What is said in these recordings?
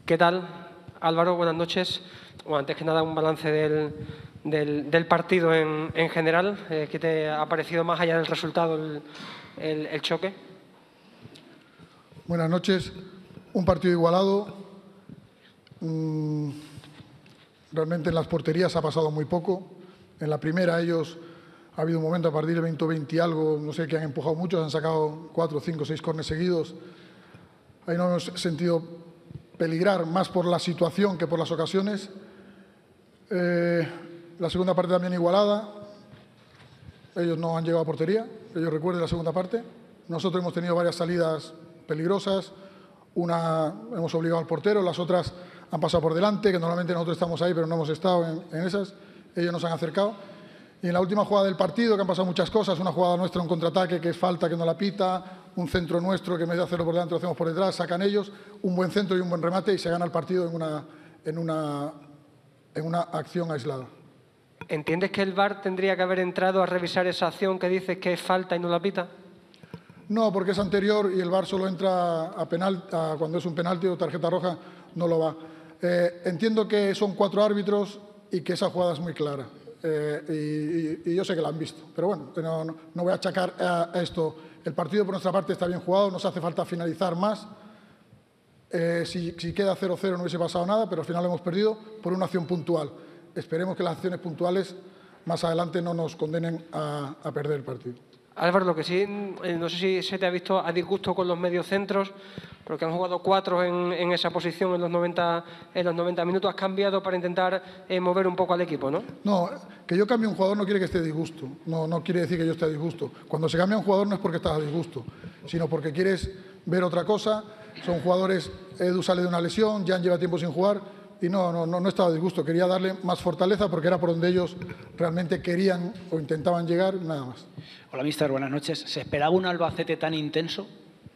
¿Qué tal, Álvaro? Buenas noches. Bueno, antes que nada, un balance del partido en general. ¿Qué te ha parecido, más allá del resultado, el choque? Buenas noches. Un partido igualado. Realmente en las porterías ha pasado muy poco. En la primera ellos ha habido un momento a partir del 20 y algo, no sé, que han empujado mucho, han sacado 4, 5, 6 córneres seguidos. Ahí no hemos sentido peligrar más por la situación que por las ocasiones. La segunda parte también igualada. Ellos no han llegado a portería, que yo recuerde la segunda parte. Nosotros hemos tenido varias salidas peligrosas. Una hemos obligado al portero, las otras han pasado por delante, que normalmente nosotros estamos ahí, pero no hemos estado en esas. Ellos nos han acercado. Y en la última jugada del partido, que han pasado muchas cosas, una jugada nuestra, un contraataque que es falta, que no la pita, un centro nuestro que en vez de hacerlo por delante lo hacemos por detrás, sacan ellos, un buen centro y un buen remate y se gana el partido en una acción aislada. ¿Entiendes que el VAR tendría que haber entrado a revisar esa acción que dices que es falta y no la pita? No, porque es anterior y el VAR solo entra cuando es un penalti o tarjeta roja, no lo va. Entiendo que son 4 árbitros y que esa jugada es muy clara. Y yo sé que la han visto, pero bueno, no voy a achacar a esto. El partido por nuestra parte está bien jugado, nos hace falta finalizar más. Si queda 0-0 no hubiese pasado nada, pero al final lo hemos perdido por una acción puntual. Esperemos que las acciones puntuales más adelante no nos condenen a perder el partido. Álvaro, lo que sí, no sé si se te ha visto a disgusto con los mediocentros, porque han jugado 4 en esa posición en los 90 minutos. Has cambiado para intentar mover un poco al equipo, ¿no? No, que yo cambie un jugador no quiere que esté a disgusto. No quiere decir que yo esté a disgusto. Cuando se cambia un jugador no es porque estás a disgusto, sino porque quieres ver otra cosa. Son jugadores, Edu sale de una lesión, Jan lleva tiempo sin jugar y no estaba a disgusto. Quería darle más fortaleza porque era por donde ellos realmente querían o intentaban llegar, nada más. Hola, míster, buenas noches. ¿Se esperaba un Albacete tan intenso?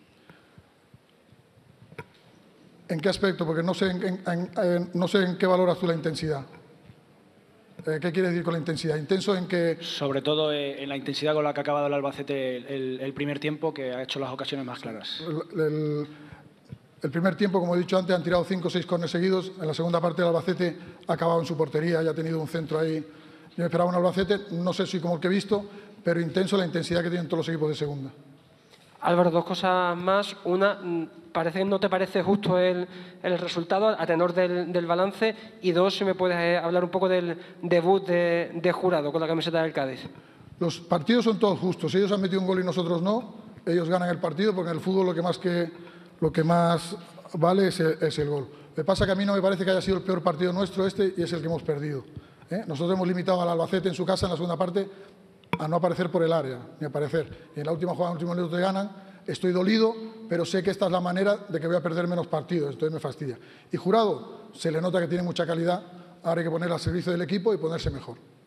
¿En qué aspecto? Porque no sé en qué valoras tú la intensidad. ¿Qué quieres decir con la intensidad? ¿Intenso en qué? Sobre todo en la intensidad con la que ha acabado el Albacete el primer tiempo, que ha hecho las ocasiones más claras. El primer tiempo, como he dicho antes, han tirado 5 o 6 córneres seguidos. En la segunda parte el Albacete ha acabado en su portería, ya ha tenido un centro ahí. Yo me esperaba un Albacete, no sé si como el que he visto, pero intenso la intensidad que tienen todos los equipos de segunda. Álvaro, 2 cosas más. Una, parece que no te parece justo el resultado a tenor del balance. Y 2, si me puedes hablar un poco del debut de Jurado con la camiseta del Cádiz. Los partidos son todos justos. Ellos han metido un gol y nosotros no. Ellos ganan el partido porque en el fútbol lo que más vale es el gol. Lo que pasa es que a mí no me parece que haya sido el peor partido nuestro y es el que hemos perdido. Nosotros hemos limitado al Albacete en su casa en la segunda parte a no aparecer por el área, ni aparecer. Y en la última jugada, en el último minuto te ganan. Estoy dolido, pero sé que esta es la manera de que voy a perder menos partidos, entonces me fastidia. Y Jurado, se le nota que tiene mucha calidad, ahora hay que ponerla al servicio del equipo y ponerse mejor.